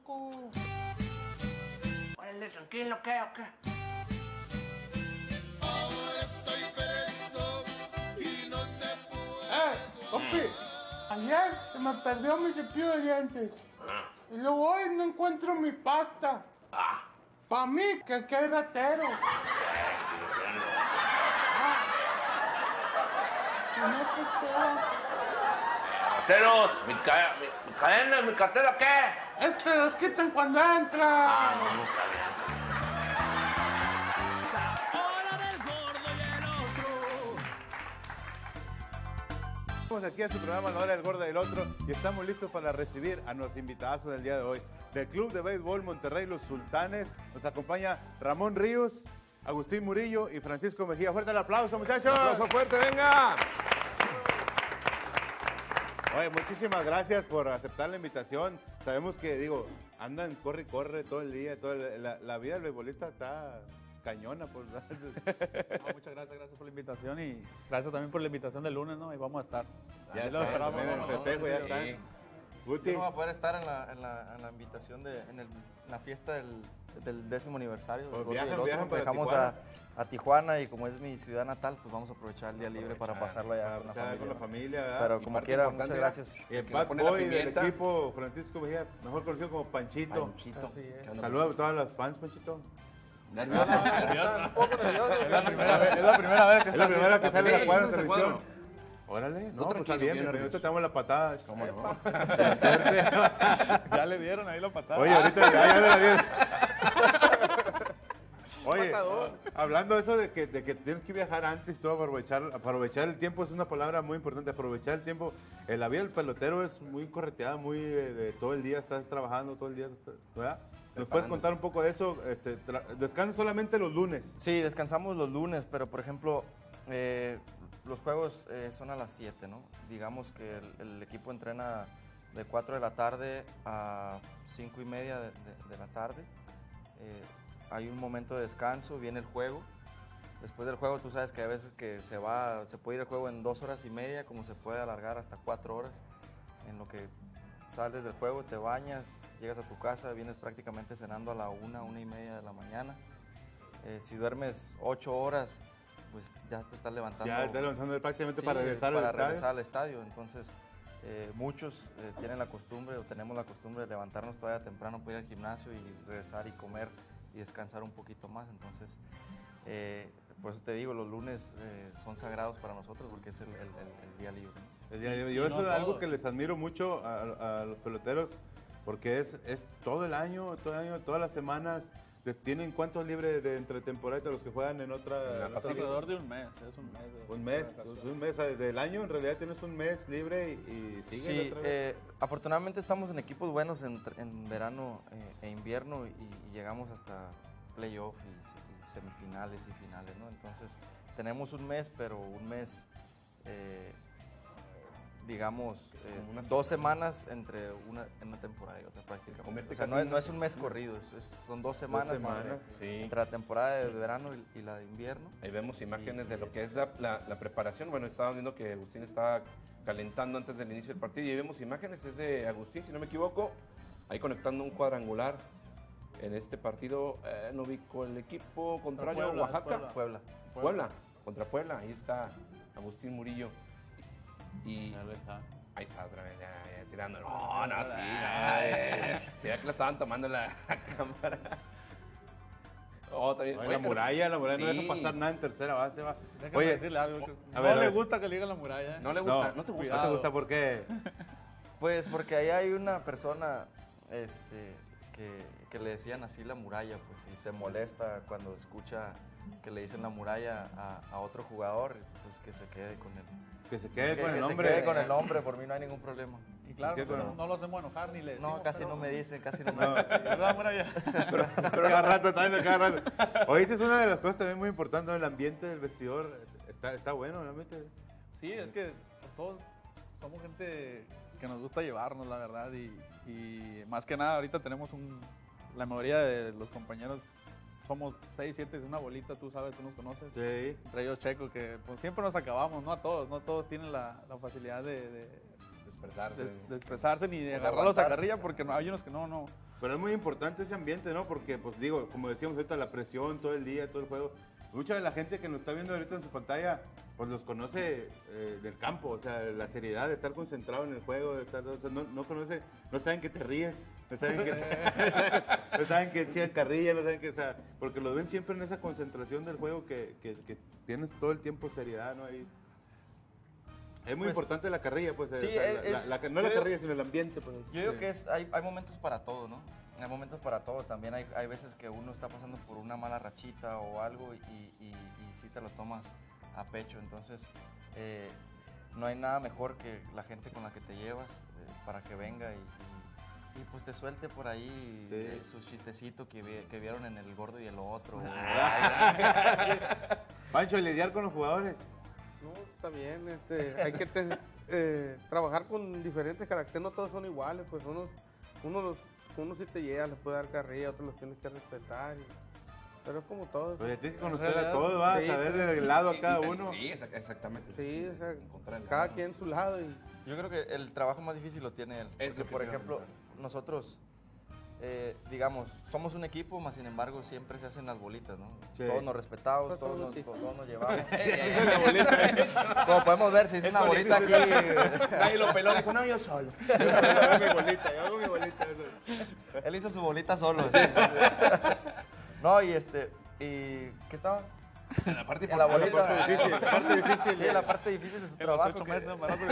loco. Órale, tranquilo, ¿qué o qué? Ahora estoy preso y no te puedo. Compi, ayer se me perdió mi cepillo de dientes. Y luego hoy no encuentro mi pasta. Pa' mí, que aquí hay ratero. Si no te queda. Rateros, mi cadena, mi cartera, ¿qué? Es que los quitan cuando entra. Ah, no, nunca había. Estamos aquí en su programa La Hora del Gordo y el Otro y estamos listos para recibir a nuestros invitados del día de hoy. Del Club de Béisbol Monterrey Los Sultanes nos acompaña Ramón Ríos, Agustín Murillo y Francisco Mejía. Fuerte el aplauso, muchachos. Un aplauso fuerte, venga. Oye, muchísimas gracias por aceptar la invitación. Sabemos que, andan corre y corre todo el día. La vida del beisbolista está cañona. Pues. No, muchas gracias por la invitación y gracias también por la invitación del lunes, ¿no? Y vamos a estar. Ya lo está, esperamos. también el festejo ya está. Guti. Yo no voy a poder estar en la invitación en la fiesta del 10º aniversario. Pues Viajan para dejamos Tijuana. a Tijuana y como es mi ciudad natal, pues vamos a aprovechar el día libre para pasarlo allá con la familia. ¿verdad? Pero Y como parte quiera, importante, muchas gracias. Y el que le bad pone la boy del pimienta. equipo, Francisco Mejía, mejor conocido como Panchito. Panchito. Saludos a todas las fans, Panchito. Nervioso. Un poco nervioso. Es la primera vez que Es la primera que sale Sí, la cuadra en sí, se televisión. cuadra. Órale, No, no, pues está tranquilo, bien, bien pero nervioso. te damos la patada. ¿Cómo no? Ya le dieron ahí la patada. Oye, ahorita ya me la dieron. Oye, hablando de eso de que tienes que viajar antes, todo aprovechar el tiempo es una palabra muy importante, aprovechar el tiempo. La vida del pelotero es muy correteada, muy de todo el día estás trabajando, todo el día, ¿verdad? ¿Nos puedes contar un poco de eso? ¿Descansas solamente los lunes? Sí, descansamos los lunes, pero por ejemplo, los juegos son a las 7, ¿no? Digamos que el equipo entrena de 4 de la tarde a 5 y media de la tarde. Hay un momento de descanso, viene el juego. Después del juego, tú sabes que a veces que se puede ir el juego en 2 horas y media, como se puede alargar hasta 4 horas. En lo que sales del juego, te bañas, llegas a tu casa, vienes prácticamente cenando a la 1 y media de la mañana. Si duermes 8 horas, pues ya te estás levantando. Ya estás levantando prácticamente Sí, para regresar al estadio. Entonces, muchos tienen la costumbre o tenemos la costumbre de levantarnos todavía temprano para ir al gimnasio y regresar y comer y descansar un poquito más. Entonces, por eso te digo, los lunes son sagrados para nosotros porque es el día libre. Yo eso es algo que les admiro mucho a los peloteros porque es todo el año, todas las semanas. ¿Tienen cuántos libres de entre temporada de los que juegan en otra? Alrededor de un mes, es un mes. Un mes del año, en realidad tienes un mes libre y sigues Sí, otra vez. afortunadamente estamos en equipos buenos en verano e invierno y llegamos hasta playoff y semifinales y finales, ¿no? Entonces tenemos un mes, pero un mes, digamos, 2 semanas entre una temporada y otra prácticamente. O sea, no es un mes corrido, son 2 semanas, entre la temporada de verano y la de invierno. Ahí vemos imágenes de lo que es la preparación. Bueno, estábamos viendo que Agustín estaba calentando antes del inicio del partido y ahí vemos imágenes, es de Agustín, si no me equivoco, ahí conectando un cuadrangular. En este partido no ubico el equipo contrario, Puebla, Oaxaca. Puebla. Contra Puebla, ahí está Agustín Murillo. Y ahí está otra vez, ya tirando. No, sí. Se ve que lo estaban tomando la cámara. Oye, la muralla no deja pasar nada en tercera base. Déjame decirle algo. a ver. Le gusta que le digan la muralla. No le gusta, no te gusta. ¿No te gusta por qué? Pues porque ahí hay una persona que le decían así la muralla, pues, y se molesta cuando escucha que le dicen la muralla a otro jugador, entonces que se quede con él. Que se quede con el Que nombre. se quede con el nombre, por mí no hay ningún problema. Y claro, ¿Qué nosotros con- no lo hacemos enojar ni le decimos. No, casi pero- no me dicen, casi no me No. ¿Verdad, muralla? Pero cada rato, cada rato. Oye, esa es una de las cosas también muy importantes, ¿no? El ambiente del vestidor está bueno, realmente. Sí, es que todos somos gente que nos gusta llevarnos, la verdad, y más que nada ahorita tenemos la mayoría de los compañeros somos 6, 7, una bolita, tú sabes, tú nos conoces. Sí. Entre ellos Checo, que pues siempre nos acabamos, no todos tienen la facilidad de Expresarse. expresarse ni de de agarrarlos a aguantar. carrilla, porque hay unos que no Pero es muy importante ese ambiente, ¿no? Porque, pues digo, como decíamos ahorita, la presión todo el día, todo el juego. Mucha de la gente que nos está viendo ahorita en su pantalla, pues los conoce del campo, o sea, la seriedad de estar concentrado en el juego, de estar, o sea, no conoce, no saben que te ríes, no saben que, no saben que echan carrilla, no saben que, o sea, porque los ven siempre en esa concentración del juego que tienes todo el tiempo seriedad, ¿no? Ahí. Es muy Pues, importante la carrilla, pues, sí, o sea, no la carrilla, sino el ambiente, pues. Yo digo que hay momentos para todo, ¿no? Hay momentos para todo. También hay veces que uno está pasando por una mala rachita o algo y sí te lo tomas a pecho. Entonces, no hay nada mejor que la gente con la que te llevas para que venga y pues te suelte por ahí sus chistecitos que vieron en El Gordo y el Otro. Pancho, lidiar con los jugadores. No, está bien, hay que trabajar con diferentes caracteres, no todos son iguales, pues unos sí te llega, les puede dar carrilla, otros los tienes que respetar, pero es como todo. Pues tienes que conocer a todos, vas a saber del lado a cada uno. Sí, exactamente. Sí, o sea, encontrar el cada lado. quien su lado. Y Yo creo que el trabajo más difícil lo tiene él. Es Porque, lo que por te iba a ejemplo, preguntar. nosotros, digamos, somos un equipo, más sin embargo siempre se hacen las bolitas, ¿no? Sí. Todos nos respetamos, Pues todos somos todos nos llevamos. La bolita, Como podemos ver, se hizo una bolita aquí. Nadie lo peló, dijo, no, yo solo. yo hago mi bolita. Eso. Él hizo su bolita solo. Sí. No, y ¿qué estaba? La parte En la bolita. La parte difícil. Sí, la parte difícil de su En los trabajo. 8 que- meses, barato.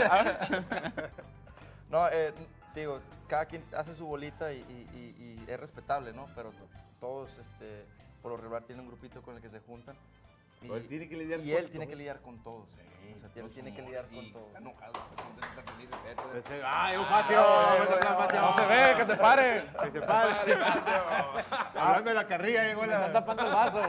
No, digo, cada quien hace su bolita y es respetable, ¿no? Pero todos, por lo regular, tienen un grupito con el que se juntan. Pues tiene que lidiar y con él tiene todo. que lidiar con todos. o sea, tiene que lidiar con todo. Está enojado, está contento, está feliz, etc. ¡Ay, un Facio! No se ve, que se pare. Que se pare. Hablando de la carrilla, llegó Está la... tapando el vaso.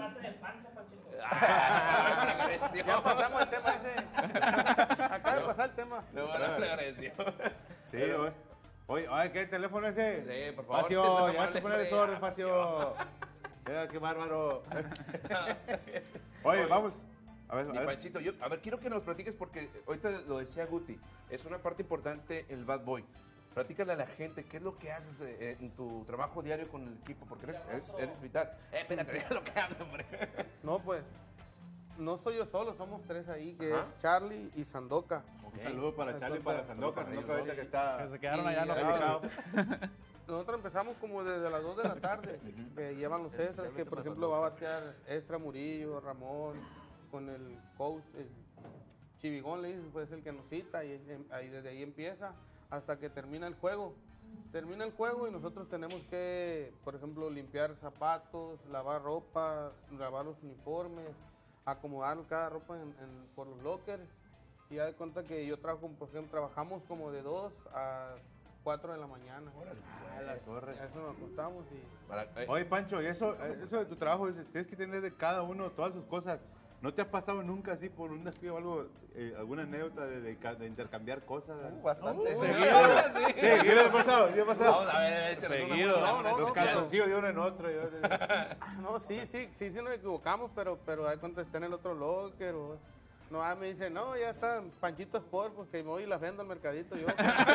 ya pasamos el tema ese. Acaba de pasar el tema. Le agradeció. Sí, güey. Oye, ¿qué teléfono es ese? Sí, por favor, Facio, si te ya amable, te pones el hombre, sobre, Facio. Mira, qué bárbaro. Oye, vamos. A ver, Mi Panchito, a ver, quiero que nos platiques porque ahorita lo decía Guti, es una parte importante el Bad Boy. Platícale a la gente qué es lo que haces en tu trabajo diario con el equipo, porque eres vital. Espérate, deja lo que hablo, hombre. No, pues, no soy yo solo, somos tres ahí, que Ajá. es Charlie y Sandoka. Un saludo para Charlie y para Sandoka. para Sandoka ellos ahorita que dos. está... Que se quedaron allá Y enojados. Nosotros empezamos como desde las 2 de la tarde, que llevan los extras, que por ejemplo va a batear Extra Murillo, Ramón, con el coach, el Chivigón le dice, pues el que nos cita, y ahí desde ahí empieza hasta que termina el juego. Termina el juego y nosotros tenemos que, por ejemplo, limpiar zapatos, lavar ropa, lavar los uniformes, acomodar cada ropa por los lockers. Y ya de cuenta que yo trabajo, por ejemplo, trabajamos como de 2 a 4 de la mañana. A eso nos acostamos y... Oye, Pancho, y eso de tu trabajo, tienes que tener de cada uno todas sus cosas. ¿No te has pasado nunca así por un despido o algo, alguna anécdota de intercambiar cosas? Bastante. Sí, ¿qué le ha pasado? ¿Qué le ha pasado? Vamos a ver, échale una Seguido. mano, No, Los calzoncillos de uno en otro. No, sí nos equivocamos, pero hay cuenta está en el otro locker o... No, me dice, no, ya está Panchito Sport, pues que me voy y las vendo al mercadito yo.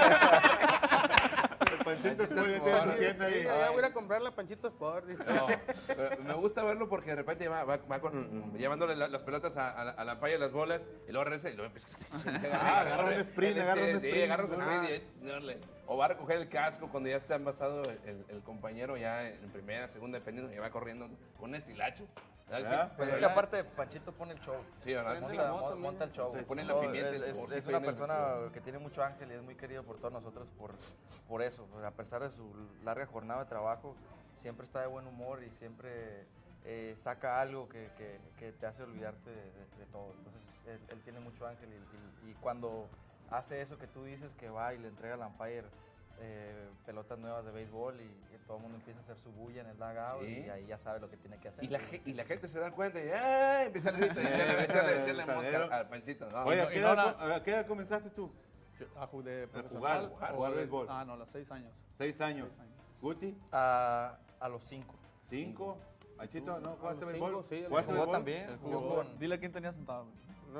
El Panchito Sport ya tiene su tienda ahí. Sí, ya voy a ir a comprar la Panchito Sport, dice. No, pero me gusta verlo porque de repente va llevándole las pelotas a la paya y las bolas y luego regresa y luego se agarra un sprint, Sí, agarra su sprint y darle. O va a recoger el casco cuando ya se ha envasado el compañero ya en primera, segunda, dependiendo, y va corriendo con un estilacho. ¿Verdad? Pues es que aparte Panchito pone el show. Sí, ¿verdad? Prende Sí, la moto, Monta el show. Le ponen la No, pimienta, el es saborcito una ahí en el persona vestido. que tiene mucho ángel y es muy querido por todos nosotros por eso. A pesar de su larga jornada de trabajo, siempre está de buen humor y siempre saca algo que te hace olvidarte de todo. Entonces, él tiene mucho ángel y cuando hace eso que tú dices, que va y le entrega al umpire pelotas nuevas de béisbol y todo el mundo empieza a hacer su bulla en el dugout Sí. y ahí ya sabe lo que tiene que hacer. Y la gente se da cuenta y ¡ay! Empieza a gritar y echarle mosca al Panchito. ¿no? Oye, no, ¿a qué y no edad, a qué edad comenzaste tú? ¿A jugar jugar béisbol. Ah, no, a los 6 años. 6 años. 6 años. ¿Guti? A los 5. 5. Achito, ¿no? ¿Jugaste los béisbol? cinco, sí, ¿Jugaste Jugó béisbol? también. Jugó con... Dile quién tenía sentado. No,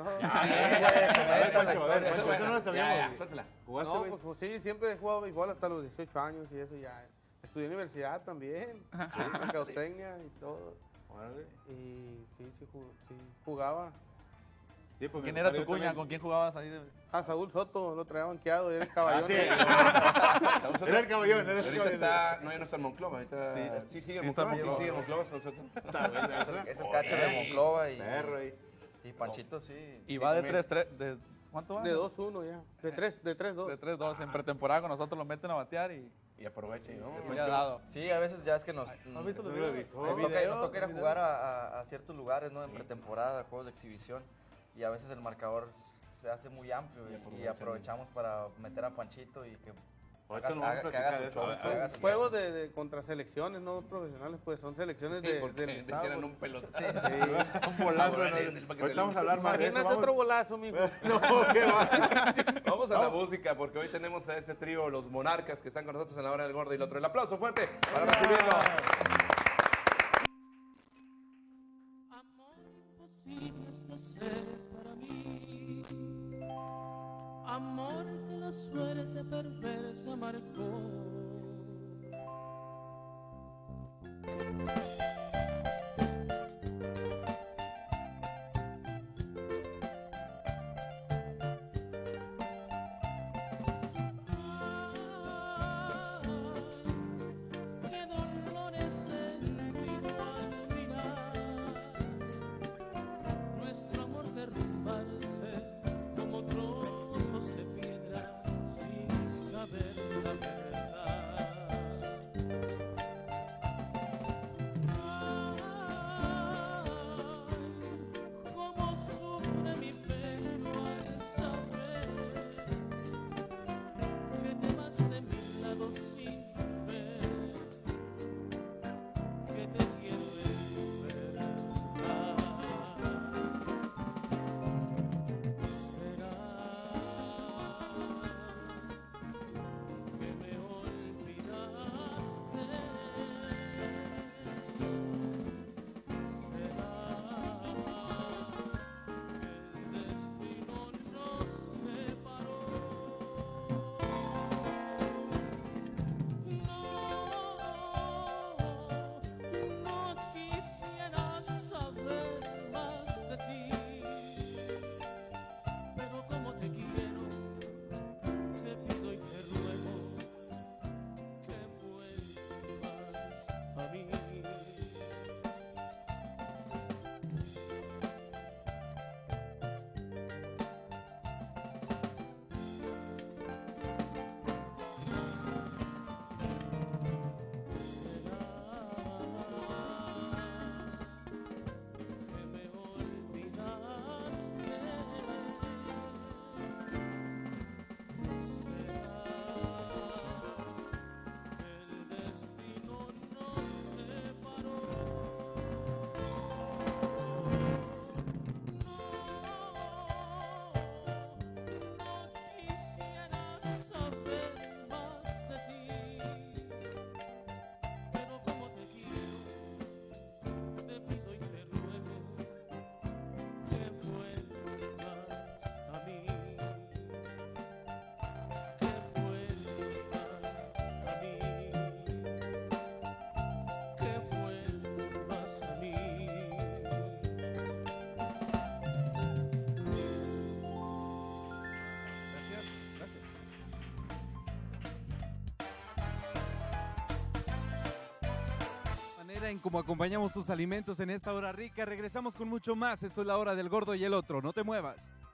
Eso no lo sabíamos. Suéltala. ¿Jugaste no béisbol? pues sí, siempre he jugado béisbol hasta los 18 años y eso ya es estudié universidad también, mercadotecnia y todo. Órale. Y sí jugaba. Sí, pues, ¿Quién era tu yo cuña? también. ¿Con quién jugabas ahí? A Saúl Soto, lo traía banqueado, era el caballón. Sí. Saúl Soto. Era el caballón, era el Ahorita caballón. está, no, ya no está en Monclova. Ahorita, sí, sigue en Monclova. está Sí, en sigue en Monclova, Saúl Soto. Es el catcher de Monclova Perro ahí. y Panchito sí. Y sí, va de también. 3-3. ¿Cuánto va? De 2-1 ya. De 3-2. De 3-2. En pretemporada con nosotros lo meten a batear y Y aprovecha y no. muy ha dado. Sí, a veces ya es que nos visto los nos videos? toca ir a jugar a ciertos lugares, ¿no? En pretemporada, juegos de exhibición. Y a veces el marcador se hace muy amplio y aprovechamos para meter a Panchito y que Ahorita no vamos a que haga platicar su de show. eso. que haga su- Juegos de contra selecciones, no profesionales, pues son selecciones del Porque estado. tiran un pelotón. Un bolazo. Ahorita vamos a hablar más de eso. Imagínate otro golazo, mijo. No, qué va. Vamos a la música porque hoy tenemos a este trío, los Monarcas, que están con nosotros en la hora del gordo y el otro. El aplauso fuerte para recibirlos. Amor imposible es ser para mí. Amor que la suerte perversa marcó. Qué dolor he sentido al mirar nuestro amor derrumbarse como trozos de piedra sin saber la verdad. Ay, cómo sufre mi pecho al saber que te vas de mi lado sin ver que te quiero en verdad. Será que me olvidaste. No quisiera saber más de ti, pero como te quiero, te pido y te ruego que vuelvas a mí. Que me olvidaste. El destino nos separó. No quisiera saber más de ti, pero como te quiero, te pido y te ruego que vuelvas a mí, que vuelvas a mí, que vuelvas a mí. Manera en cómo acompañamos tus alimentos en esta hora rica. Regresamos con mucho más. Esto es la hora del gordo y el otro. No te muevas.